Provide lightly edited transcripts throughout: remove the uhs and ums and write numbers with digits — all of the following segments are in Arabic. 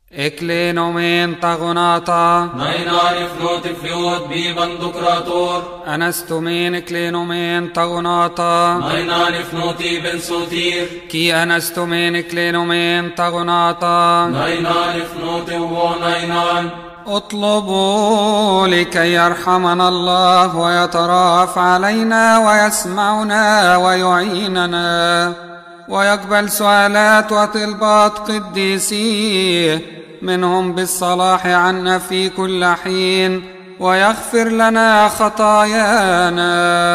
إكلينومين تغناطا ناينار فلوت فلوت بيبان دكراتور أنستمين إكلينومين تغناطا ناينار فلوتي بن سوتير كي أنستمين إكلينومين تغناطا ناينار فلوتي وناينان اطلبوا لكي يرحمنا الله ويتراف علينا ويسمعنا ويعيننا ويقبل سؤالات وطلبات قديسيه منهم بالصلاح عنا في كل حين ويغفر لنا خطايانا.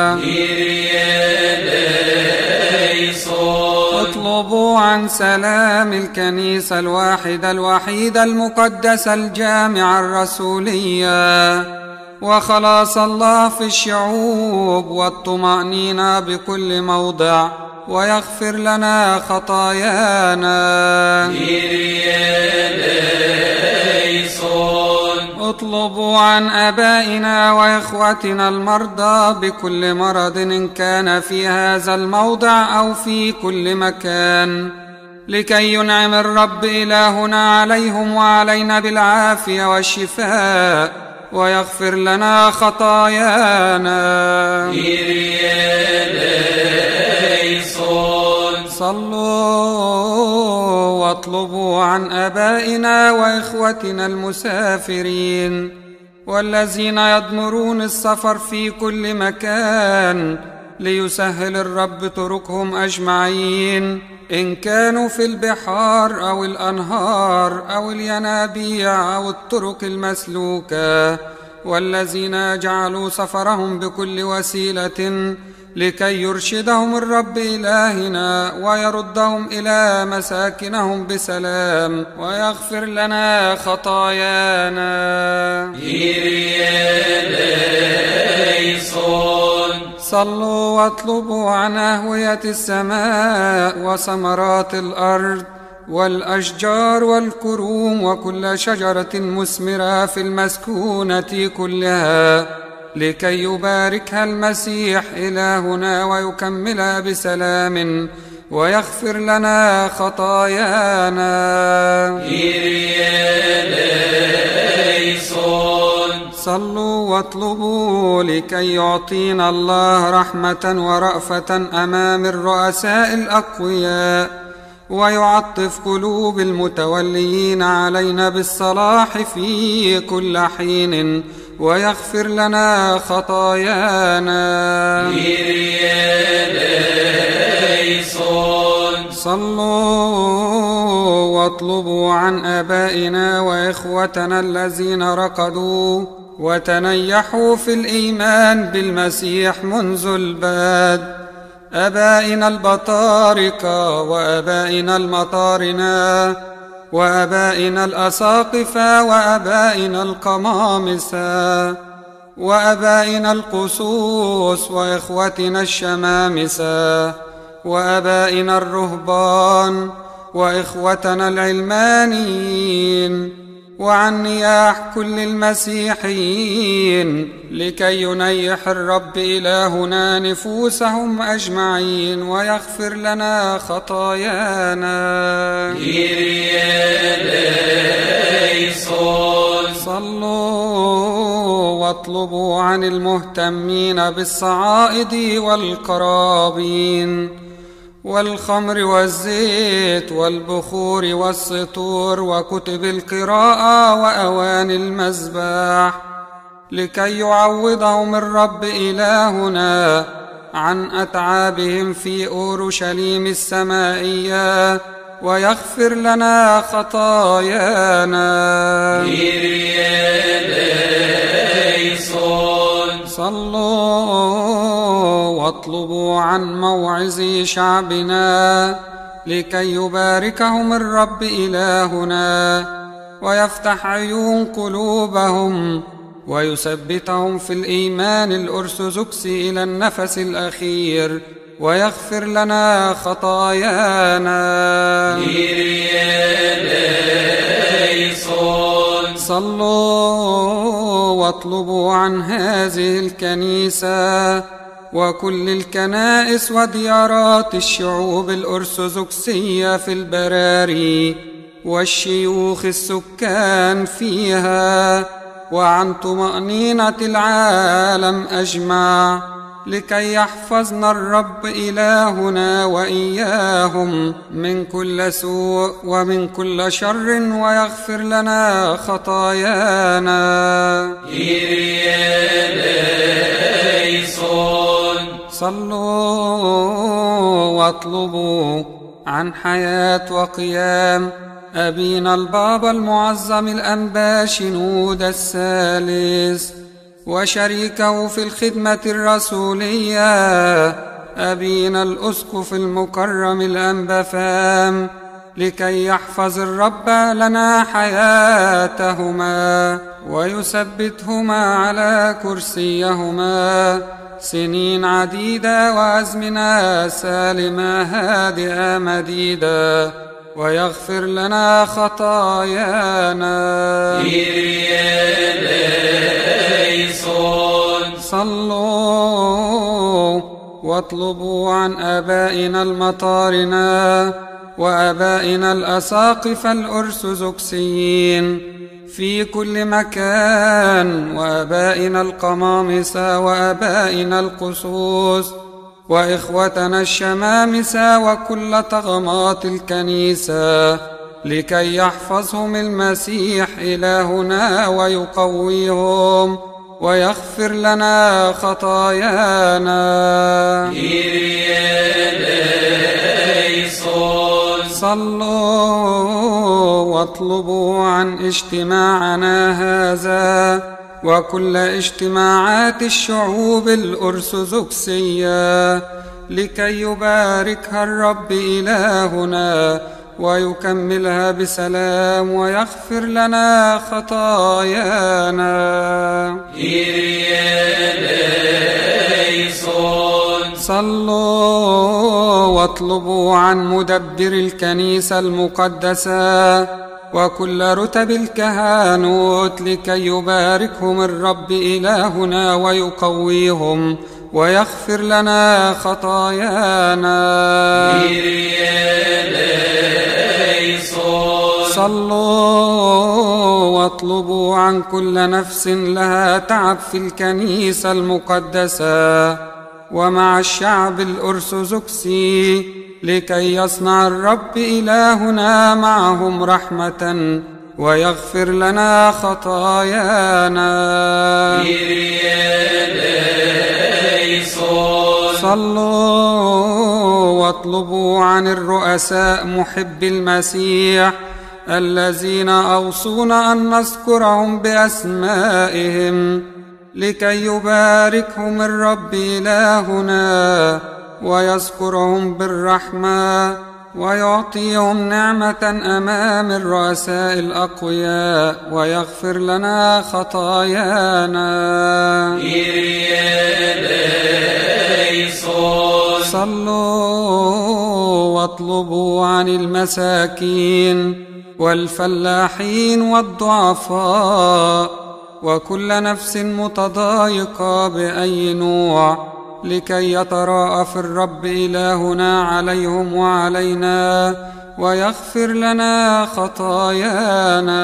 اطلبوا عن سلام الكنيسة الواحدة الوحيدة المقدسة الجامعة الرسولية وخلاص الله في الشعوب والطمأنينة بكل موضع ويغفر لنا خطايانا. اطلبوا عن آبائنا وإخوتنا المرضى بكل مرض إن كان في هذا الموضع أو في كل مكان لكي ينعم الرب إلهنا عليهم وعلينا بالعافية والشفاء ويغفر لنا خطايانا. صلوا واطلبوا عن آبائنا وإخوتنا المسافرين والذين يضمرون السفر في كل مكان ليسهل الرب طرقهم أجمعين إن كانوا في البحار أو الأنهار أو الينابيع أو الطرق المسلوكة والذين جعلوا سفرهم بكل وسيلة لكي يرشدهم الرب إلهنا ويردهم إلى مساكنهم بسلام ويغفر لنا خطايانا. صلوا واطلبوا عن أهوية السماء وثمرات الأرض والأشجار والكروم وكل شجرة مثمرة في المسكونة كلها لكي يباركها المسيح إلهنا ويكملها بسلام ويغفر لنا خطايانا. صلوا واطلبوا لكي يعطينا الله رحمة ورأفة أمام الرؤساء الأقوياء ويعطف قلوب المتوليين علينا بالصلاح في كل حين ويغفر لنا خطايانا. صلوا واطلبوا عن آبائنا وإخوتنا الذين رقدوا وتنيحوا في الإيمان بالمسيح منذ البدء آبائنا البطاركة وآبائنا المطارنة وآبائنا الأساقفة وآبائنا القمامسة وآبائنا القسوس وإخوتنا الشمامسة وآبائنا الرهبان وإخوتنا العلمانيين وعن نياح كل المسيحيين لكي ينيح الرب إلهنا نفوسهم أجمعين ويغفر لنا خطايانا. صلوا واطلبوا عن المهتمين بالصعائد والقرابين والخمر والزيت والبخور والسطور وكتب القراءة وأواني المذبح لكي يعوضهم الرب إلهنا عن أتعابهم في أورشليم السمائية ويغفر لنا خطايانا. صلوا واطلبوا عن موعظي شعبنا لكي يباركهم الرب إلهنا ويفتح عيون قلوبهم ويثبتهم في الإيمان الأرثوذكسي إلى النفس الأخير ويغفر لنا خطايانا. صلوا واطلبوا عن هذه الكنيسة وكل الكنائس وديارات الشعوب الأرثوذكسية في البراري والشيوخ السكان فيها، وعن طمأنينة العالم أجمع، لكي يحفظنا الرب إلهنا وإياهم من كل سوء ومن كل شر، ويغفر لنا خطايانا. صلوا واطلبوا عن حياة وقيام أبينا البابا المعظم الأنبا شنودة الثالث، وشريكه في الخدمة الرسولية أبينا الأسقف المكرم الأنبا فام، لكي يحفظ الرب لنا حياتهما ويثبتهما على كرسيهما سنين عديدة وأزمنة سالمة هادئة مديدة، ويغفر لنا خطايانا. صلوا واطلبوا عن آبائنا المطارنة وآبائنا الأساقفة الأرثوذكسيين في كل مكان، وآبائنا القمامسة وآبائنا القسوس وإخوتنا الشمامسة وكل طغمات الكنيسة، لكي يحفظهم المسيح إلهنا ويقويهم ويغفر لنا خطايانا. صلوا واطلبوا عن اجتماعنا هذا وكل اجتماعات الشعوب الأرثوذكسية، لكي يباركها الرب إلهنا ويكملها بسلام ويغفر لنا خطايانا. صلوا واطلبوا عن مدبر الكنيسة المقدسة وكل رتب الكهنوت، لكي يباركهم الرب إلهنا ويقويهم ويغفر لنا خطايانا. صلوا واطلبوا عن كل نفس لها تعب في الكنيسة المقدسة ومع الشعب الأرثوذكسي، لكي يصنع الرب إلهنا معهم رحمة ويغفر لنا خطايانا. صلوا واطلبوا عن الرؤساء محب المسيح الذين أوصونا أن نذكرهم بأسمائهم، لكي يباركهم الرب إلهنا ويذكرهم بالرحمة ويعطيهم نعمة أمام الرؤساء الأقوياء ويغفر لنا خطايانا. صلوا واطلبوا عن المساكين والفلاحين والضعفاء وكل نفس متضايقة بأي نوع، لكي يتراءف الرب إلهنا عليهم وعلينا ويغفر لنا خطايانا.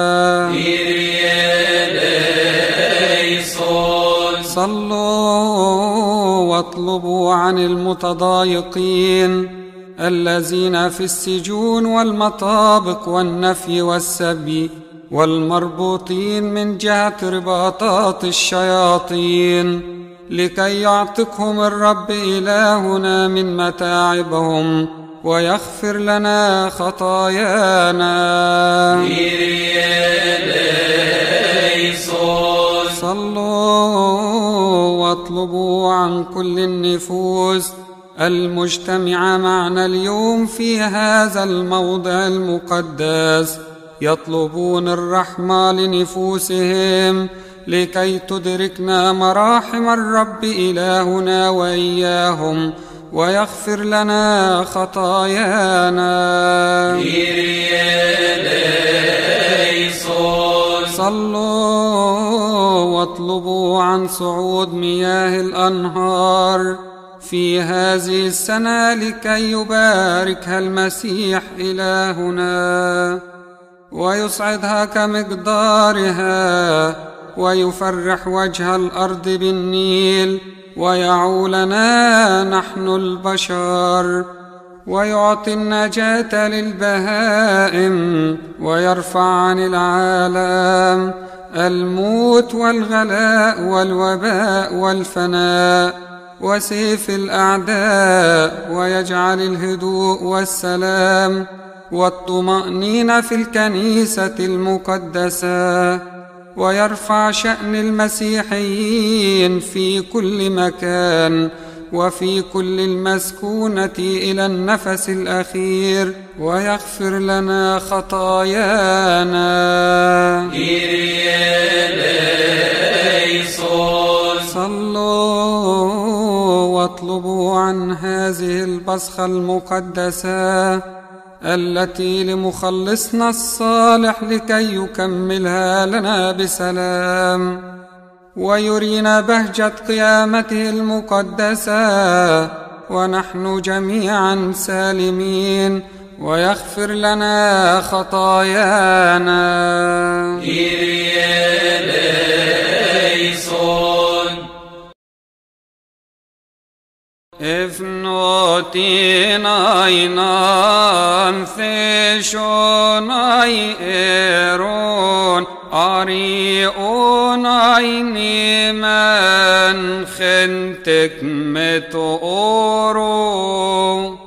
صلوا واطلبوا عن المتضايقين الذين في السجون والمطابق والنفي والسبي والمربوطين من جهة رباطات الشياطين، لكي يعتقهم الرب إلهنا من متاعبهم ويغفر لنا خطايانا. صلوا واطلبوا عن كل النفوس المجتمعة معنا اليوم في هذا الموضع المقدس، يطلبون الرحمة لنفوسهم، لكي تدركنا مراحم الرب إلهنا وإياهم ويغفر لنا خطايانا. صلوا واطلبوا عن صعود مياه الأنهار في هذه السنة، لكي يباركها المسيح إلهنا. ويصعدها كمقدارها، ويفرح وجه الأرض بالنيل، ويعولنا نحن البشر، ويعطي النجاة للبهائم، ويرفع عن العالم الموت والغلاء والوباء والفناء وسيف الأعداء، ويجعل الهدوء والسلام والطمأنينة في الكنيسة المقدسة، ويرفع شأن المسيحيين في كل مكان وفي كل المسكونة إلى النفس الأخير، ويغفر لنا خطايانا. صلوا واطلبوا عن هذه البصخة المقدسة التي لمخلصنا الصالح لكي يكملها لنا بسلام، ويرينا بهجة قيامته المقدسة ونحن جميعا سالمين، ويغفر لنا خطايانا. Ifnotinainan theshonai eron arionai niman khentek metoro